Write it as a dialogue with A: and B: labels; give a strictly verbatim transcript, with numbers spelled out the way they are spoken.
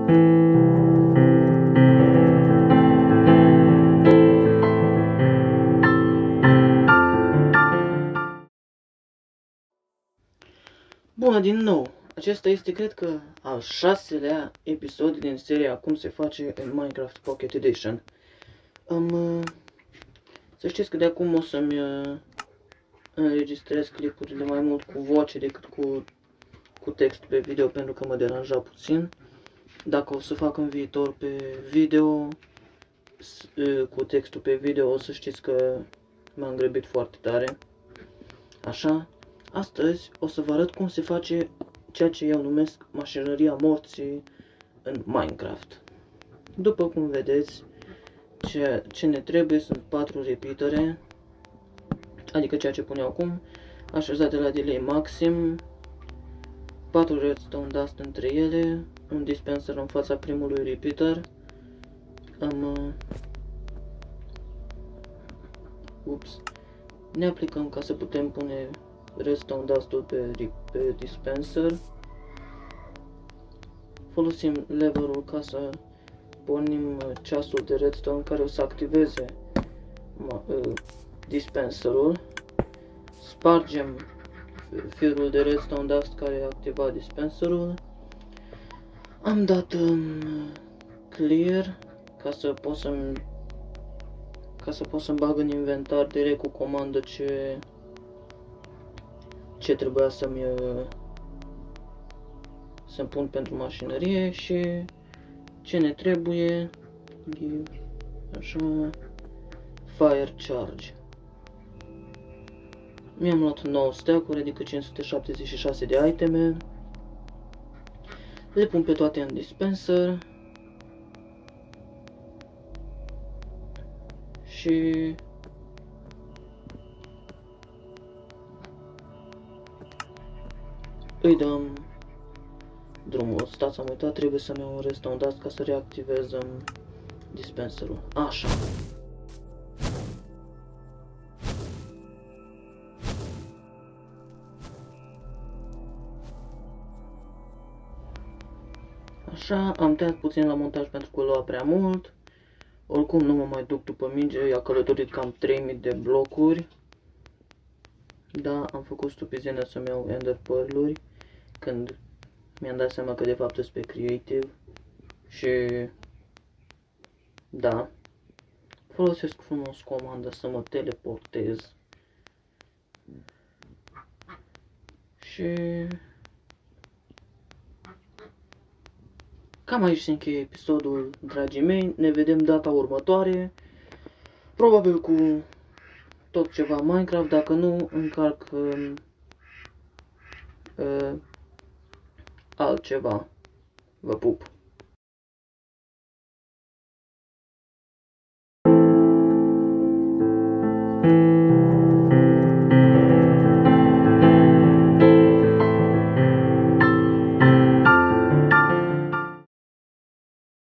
A: Bună din nou! Acesta este, cred că, al șaselea episod din seria Cum se face în Minecraft Pocket Edition. Um, să știți că de acum o să-mi uh, înregistrez clipurile mai mult cu voce decât cu, cu text pe video, pentru că mă deranja puțin. Dacă o să fac în viitor pe video, uh, cu textul pe video, o să știți că m-am grăbit foarte tare. Așa. Astăzi o să vă arăt cum se face ceea ce eu numesc mașinăria morții în Minecraft. După cum vedeți, ce, ce ne trebuie sunt patru repeatere, adică ceea ce pun eu acum, așezate la delay maxim, patru redstone dust între ele, un dispenser în fața primului repeater, am, ups, ne aplicăm ca să putem pune redstone dust-ul pe, pe dispenser. Folosim leverul ca să pornim ceasul de redstone care o să activeze uh, dispenserul. Spargem firul de redstone dust care a activat dispenserul. Am dat um, clear ca să pot să-mi ca să pot să-mi bag în inventar direct cu comandă ce ce trebuia să-mi să-mi pun pentru mașinărie și ce ne trebuie, așa, fire charge. Mi-am luat nouă stack-uri, adică cinci sute șaptezeci și șase de iteme. Le pun pe toate în dispenser și îi dăm drumul. Stați, am uitat, trebuie să-mi iau un redstone dust ca să reactivez dispenserul. Așa. Așa, am tăiat puțin la montaj pentru că lua prea mult. Oricum nu mă mai duc după minge, i-a călătorit cam trei mii de blocuri. Da, am făcut stupizenia să-mi iau ender pearl-uri când mi-am dat seama că de fapt sunt pe creative și da, folosesc frumos comanda să mă teleportez și cam aici se încheie episodul, dragii mei. Ne vedem data următoare, probabil cu tot ceva Minecraft, dacă nu încarc uh, uh, altceva. Vă pup!